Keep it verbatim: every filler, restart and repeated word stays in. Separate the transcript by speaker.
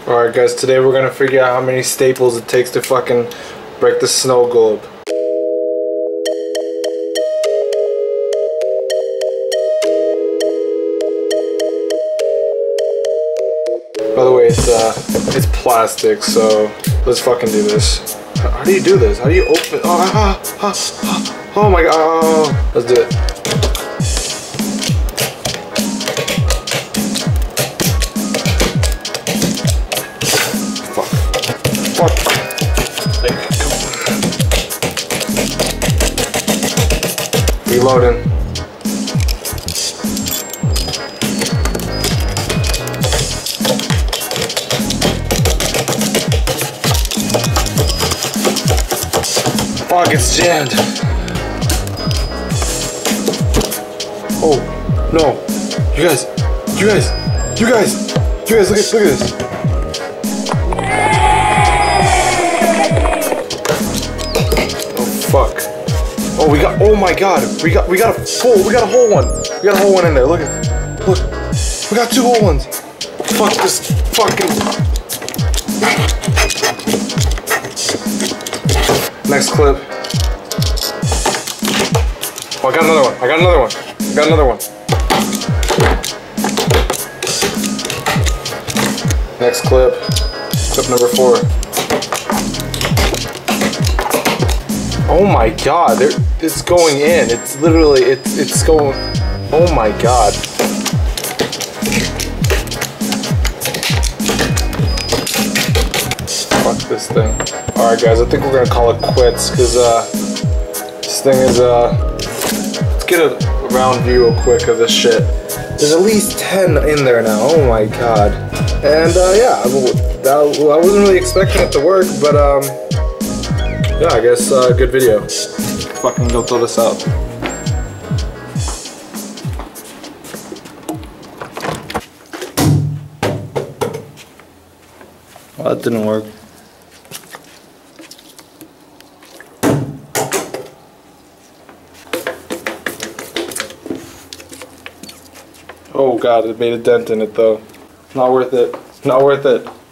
Speaker 1: Alright guys, today we're gonna figure out how many staples it takes to fucking break the snow globe. By the way, it's uh, it's plastic, so let's fucking do this. How do you do this? How do you open? Oh, ah, ah, ah, oh my god! Oh, let's do it. Fuck! Fuck! Like, reloading. Fuck, it's jammed. Oh, no. You guys, you guys, you guys, you guys, look at, look at this. Oh, fuck. Oh, we got, oh my god. We got, we got a full, we got a whole one. We got a whole one in there. Look at, look. We got two whole ones. Fuck this fucking. Next clip. Oh, I got another one. I got another one. I got another one. Next clip. Clip number four. Oh my god, there, it's going in. It's literally, it's it's going. Oh my god. Fuck this thing. Alright guys, I think we're gonna call it quits because uh, this thing is uh, let's get a round view real quick of this shit. There's at least ten in there now. Oh my god. And uh, yeah, that, I wasn't really expecting it to work, but um, yeah, I guess uh, good video. Fucking go throw this out. Well, that didn't work. Oh god, it made a dent in it though. Not worth it. Not worth it.